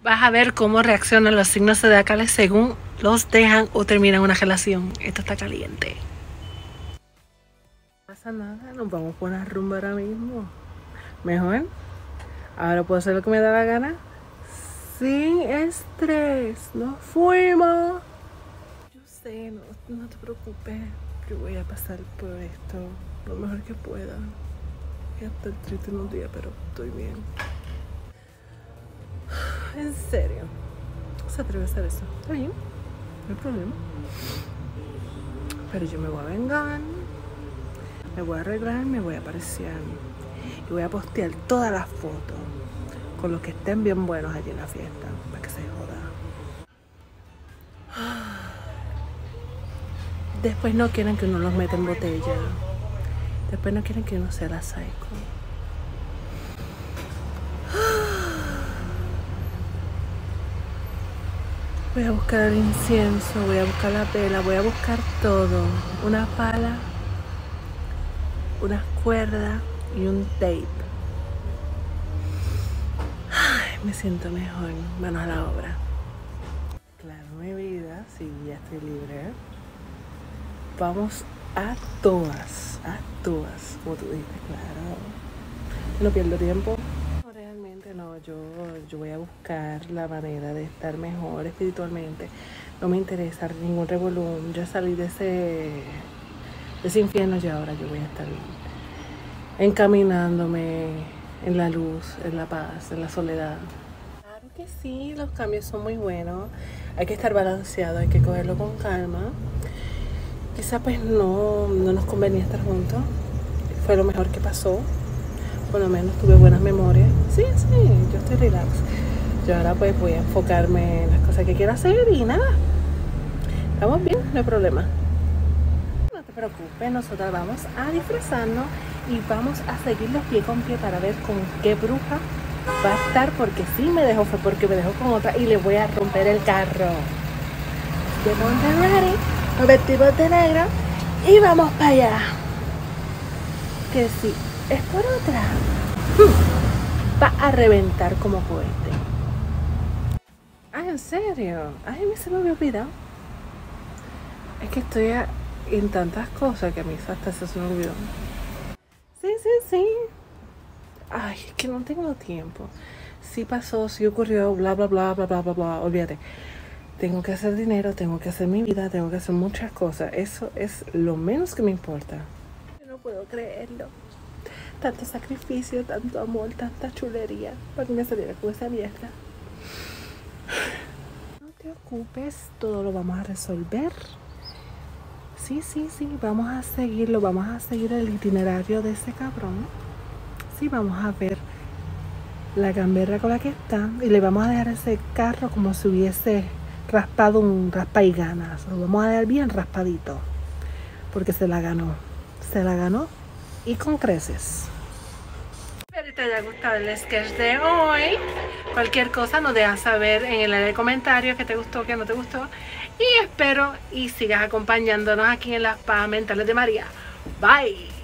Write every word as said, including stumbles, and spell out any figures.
Vas a ver cómo reaccionan los signos zodiacales según los dejan o terminan una relación. Esto está caliente. No pasa nada, nos vamos por una rumba ahora mismo. Mejor. Ahora puedo hacer lo que me da la gana. Sin estrés. Nos fuimos. Yo sé, no, no te preocupes. Yo voy a pasar por esto lo mejor que pueda. Voy a estar triste unos días, pero estoy bien. En serio, se atreve a hacer eso. Está bien, no hay problema. Pero yo me voy a vengar, me voy a arreglar, me voy a aparecer y voy a postear todas las fotos con los que estén bien buenos allí en la fiesta, para que se joda. Después no quieren que uno los meta en botella. Después no quieren que uno sea la psycho. Voy a buscar el incienso, voy a buscar la vela, voy a buscar todo. Una pala, unas cuerdas y un tape. Ay, me siento mejor. Manos a la obra. Claro, mi vida, sí, ya estoy libre. Vamos a todas, a todas, como tú dijiste, claro. No pierdo tiempo. Realmente no, yo, yo voy a buscar la manera de estar mejor espiritualmente. No me interesa ningún revolú. Yo salí de ese, de ese infierno y ahora yo voy a estar encaminándome en la luz, en la paz, en la soledad. Claro que sí, los cambios son muy buenos. Hay que estar balanceado, hay que cogerlo con calma. Quizá pues no, no nos convenía estar juntos. Fue lo mejor que pasó. Por lo menos tuve buenas memorias. Sí, sí, yo estoy relax. Yo ahora pues voy a enfocarme en las cosas que quiero hacer y nada. Estamos bien, no hay problema. No te preocupes, nosotras vamos a disfrazarnos y vamos a seguir los pie con pie para ver con qué bruja va a estar, porque si me dejó fue porque me dejó con otra y le voy a romper el carro. De Monterrey, nos vestimos de negro y vamos para allá. Que sí. Es por otra. Hmm. Va a reventar como cohete. Ay, en serio. Ay, a mí se me había olvidado. Es que estoy a, en tantas cosas que a mí hasta se me olvidó. Sí, sí, sí. Ay, es que no tengo tiempo. Sí pasó, sí ocurrió, bla, bla, bla, bla, bla, bla, bla. Olvídate. Tengo que hacer dinero, tengo que hacer mi vida, tengo que hacer muchas cosas. Eso es lo menos que me importa. Yo no puedo creerlo. Tanto sacrificio, tanto amor, tanta chulería para que me saliera con esa mierda. No te ocupes, todo lo vamos a resolver. Sí, sí, sí, vamos a seguirlo, vamos a seguir el itinerario de ese cabrón. Sí, vamos a ver la gamberra con la que está y le vamos a dejar ese carro como si hubiese raspado un raspa y ganas. Lo vamos a dejar bien raspadito porque se la ganó, se la ganó y con creces. Espero que te haya gustado el sketch de hoy. Cualquier cosa nos dejas saber en el área de comentarios que te gustó, que no te gustó. Y espero y sigas acompañándonos aquí en las Pajas Mentales de María. Bye.